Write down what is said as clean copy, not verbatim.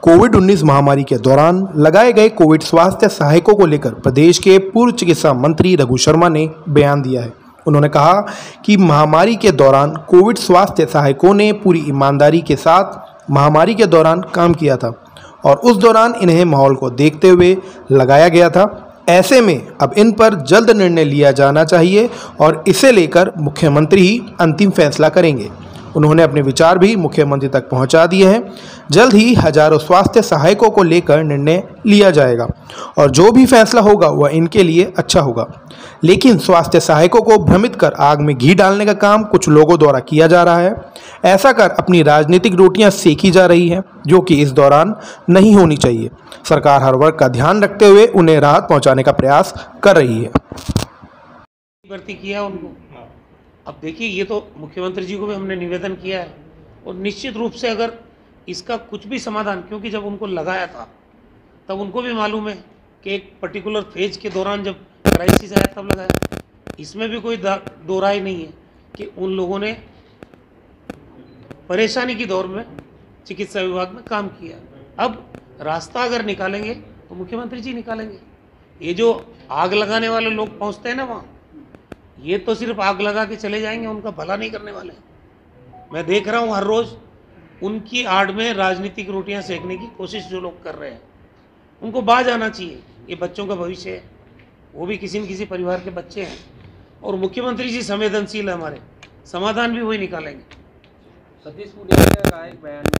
कोविड-19 महामारी के दौरान लगाए गए कोविड स्वास्थ्य सहायकों को लेकर प्रदेश के पूर्व चिकित्सा मंत्री रघु शर्मा ने बयान दिया है। उन्होंने कहा कि महामारी के दौरान कोविड स्वास्थ्य सहायकों ने पूरी ईमानदारी के साथ महामारी के दौरान काम किया था और उस दौरान इन्हें माहौल को देखते हुए लगाया गया था। ऐसे में अब इन पर जल्द निर्णय लिया जाना चाहिए और इसे लेकर मुख्यमंत्री ही अंतिम फैसला करेंगे। उन्होंने अपने विचार भी मुख्यमंत्री तक पहुंचा दिए हैं। जल्द ही हजारों स्वास्थ्य सहायकों को लेकर निर्णय लिया जाएगा और जो भी फैसला होगा वह इनके लिए अच्छा होगा। लेकिन स्वास्थ्य सहायकों को भ्रमित कर आग में घी डालने का काम कुछ लोगों द्वारा किया जा रहा है। ऐसा कर अपनी राजनीतिक रोटियां सेकी जा रही हैं, जो कि इस दौरान नहीं होनी चाहिए। सरकार हर वर्ग का ध्यान रखते हुए उन्हें राहत पहुंचाने का प्रयास कर रही है। भर्ती किया उनको। अब देखिए, ये तो मुख्यमंत्री जी को भी हमने निवेदन किया है और निश्चित रूप से अगर इसका कुछ भी समाधान, क्योंकि जब उनको लगाया था तब उनको भी मालूम है कि एक पर्टिकुलर फेज के दौरान जब क्राइसिस आया तब लगाया। इसमें भी कोई दो राय नहीं है कि उन लोगों ने परेशानी की दौर में चिकित्सा विभाग में काम किया। अब रास्ता अगर निकालेंगे तो मुख्यमंत्री जी निकालेंगे। ये जो आग लगाने वाले लोग पहुंचते हैं ना वहाँ, ये तो सिर्फ आग लगा के चले जाएंगे, उनका भला नहीं करने वाले। मैं देख रहा हूँ हर रोज़ उनकी आड़ में राजनीतिक रोटियां सेकने की कोशिश जो लोग कर रहे हैं, उनको बाज आना चाहिए। ये बच्चों का भविष्य है, वो भी किसी न किसी परिवार के बच्चे हैं और मुख्यमंत्री जी संवेदनशील है हमारे, समाधान भी वही निकालेंगे। सतीश पुनिया का एक बयान